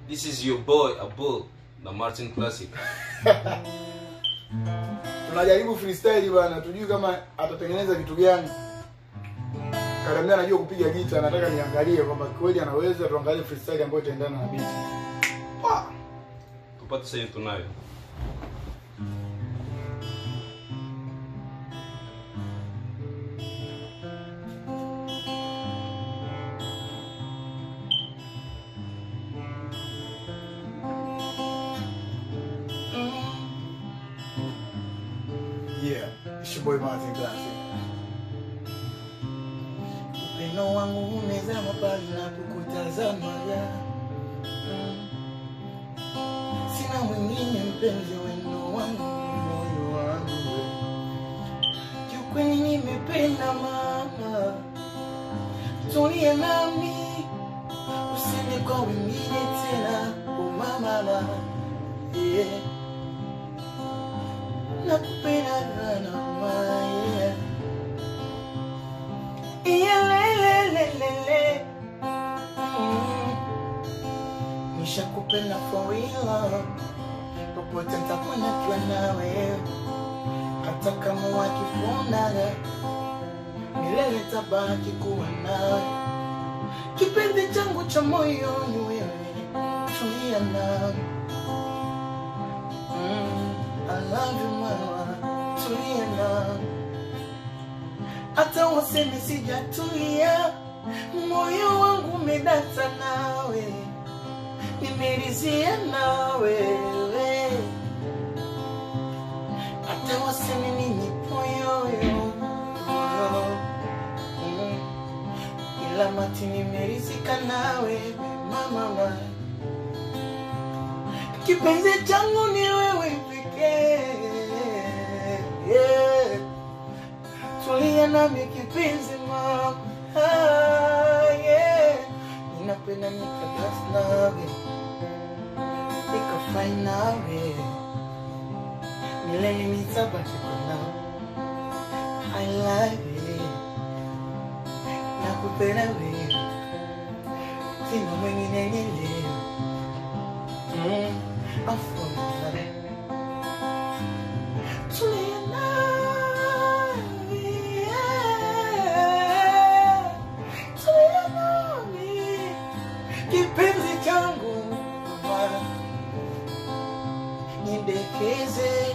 This is your boy Abul na Martin Classic. Tunajaribu freestyle bana, tujui kama atatengeneza kitu gani. Karamia anajua kupiga gitaa, nataka niangalie kwamba kweli anaweza, tuangalie freestyle ambayo itaendana na beat. Tupate sasa tunayo. Yeah, it's your boy Martin Classic. Upendo wangu umezama pale napokutazama ya. Sina mwingine mpenzi, wendo wangu, moyo wangu. Kiukweli nimependa mama, tulia nami, usende kwa wengine tena, oh mama, yeah. Nakupenda sana mama, yeah. Nishakupenda for real, popote nitakwenda kwa nawe, hata kama wakifunda milele tabaki kuwa nawe. Kipenzi changu cha moyo ni wewe, tulia nami. I love you mama, tulia nami. Hata waseme sijatulia, moyo wangu umedata nawe, nimeridhia nawe. Hata waseme nini poyoyo, ila mati nimeridhika nawe mama. Kipenzi changu ni wewe pekee, yeah. Tulia nami kipenzi mama, yeah. Ninapenda nikadance nawe, nikafurahi nawe, milele nitabaki nawe. I love you, nakupenda wewe, sina mwingine leo. I'm falling in love. Tulia nami, yeah. Tulia nami, kipenzi changu mama. Nidekeze,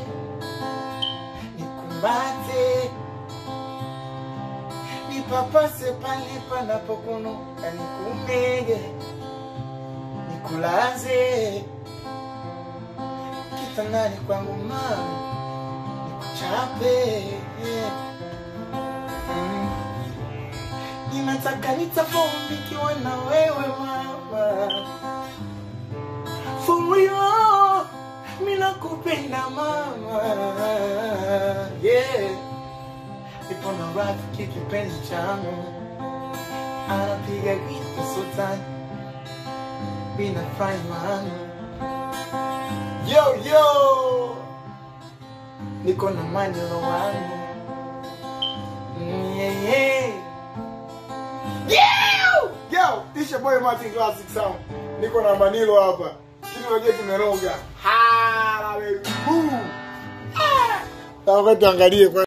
nikumbate, nipapase pale panapokunuka, nikumege, nikulaze kitandani kwangu mama, nikuchape, ninataka nitafumbikiwa na wewe mama. For real, mimi nakupenda mama, yeah. Ipo na rafiki kipenzi changu, anapiga gita sultani, bina fry man. Yo, niko na maneno wangu, yeah. Yo, this your boy Martin Classic Sound. Niko na Manilo hapa. Kitu unajua kimeroga. Ha, baby. Boo. Wakati angalie kwa